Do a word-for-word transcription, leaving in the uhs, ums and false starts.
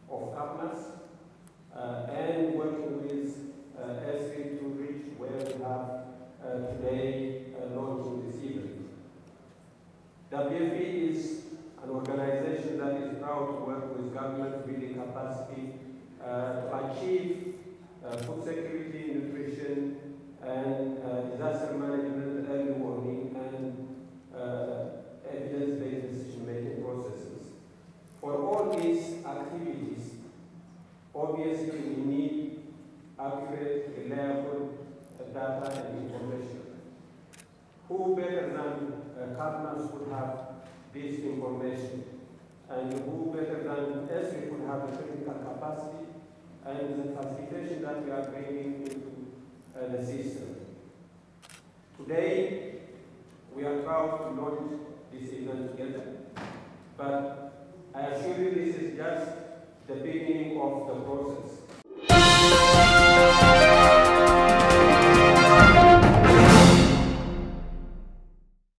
of CAPNAS uh, and working with uh, S three to reach where we have uh, today uh, launching this event. W F P is an organization that is proud to work with government building capacity uh, to achieve uh, food security, nutrition, and uh, disaster management, early warning, and uh, evidence-based decision-making processes. For all these activities, obviously we need accurate, reliable uh, data and information. Who better than uh, CAPNAS would have this information? And who better than S three could have the technical capacity and the facilitation that we are bringing into uh, the system? Today, we are proud to launch this event together, but I assure you this is just the beginning of the process.